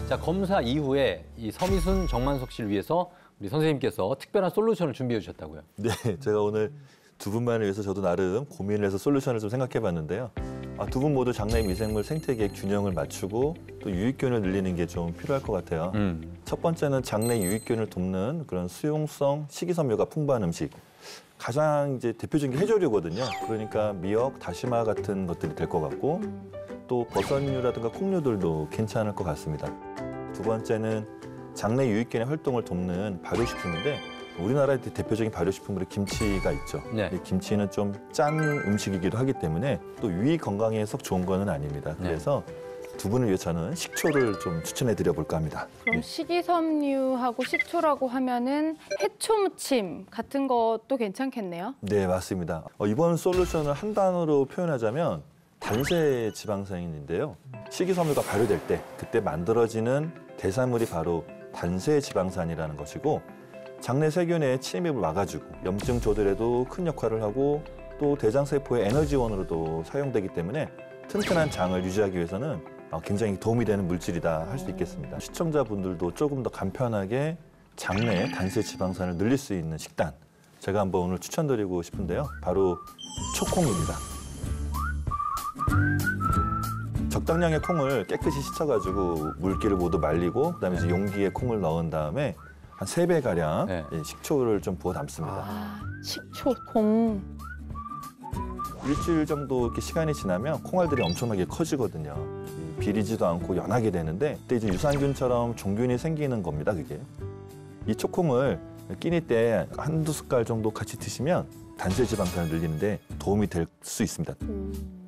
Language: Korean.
자, 검사 이후에 이 서미순, 정만석 씨를 위해서 우리 선생님께서 특별한 솔루션을 준비해 주셨다고요. 네, 제가 오늘 두 분만을 위해서 저도 나름 고민을 해서 솔루션을 좀 생각해 봤는데요. 두 분 모두 장내 미생물 생태계의 균형을 맞추고 또 유익균을 늘리는 게 좀 필요할 것 같아요. 첫 번째는 장내 유익균을 돕는 그런 수용성 식이섬유가 풍부한 음식. 가장 이제 대표적인 게 해조류거든요. 그러니까 미역, 다시마 같은 것들이 될 것 같고 또 버섯류라든가 콩류들도 괜찮을 것 같습니다. 두 번째는 장내 유익균의 활동을 돕는 발효식품인데 우리나라의 대표적인 발효식품으로 김치가 있죠. 네. 이 김치는 좀 짠 음식이기도 하기 때문에 또 위 건강에 썩 좋은 거는 아닙니다. 그래서 두 분을 위해 저는 식초를 좀 추천해 드려 볼까 합니다. 그럼 식이섬유하고 식초라고 하면은 해초무침 같은 것도 괜찮겠네요? 네, 맞습니다. 이번 솔루션을 한 단어로 표현하자면 단세 지방산인데요. 식이섬유가 발효될 때 그때 만들어지는 대사물이 바로 단세 지방산이라는 것이고 장내 세균의 침입을 막아주고 염증 조절에도 큰 역할을 하고 또 대장세포의 에너지원으로도 사용되기 때문에 튼튼한 장을 유지하기 위해서는 굉장히 도움이 되는 물질이다 할 수 있겠습니다. 시청자분들도 조금 더 간편하게 장내 단세 지방산을 늘릴 수 있는 식단 제가 한번 오늘 추천드리고 싶은데요. 바로 초콩입니다. 적당량의 콩을 깨끗이 씻어가지고 물기를 모두 말리고 그다음에 이제 용기에 콩을 넣은 다음에 한 3배가량 식초를 좀 부어 담습니다. 식초, 콩. 일주일 정도 이렇게 시간이 지나면 콩알들이 엄청나게 커지거든요. 비리지도 않고 연하게 되는데 그때 이제 유산균처럼 종균이 생기는 겁니다, 그게. 이 초콩을 끼니 때 한두 숟갈 정도 같이 드시면 단세 지방산을 늘리는데 도움이 될 수 있습니다.